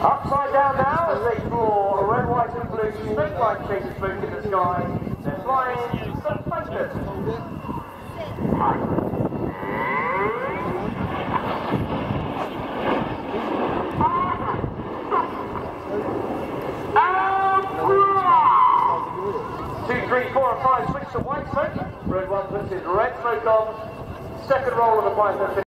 Upside down now as they draw a red, white and blue straight line shape smoke in the sky. They're flying some focus. Two, three, four and five switch to white smoke. Road one puts his red smoke on. Second roll of the Python.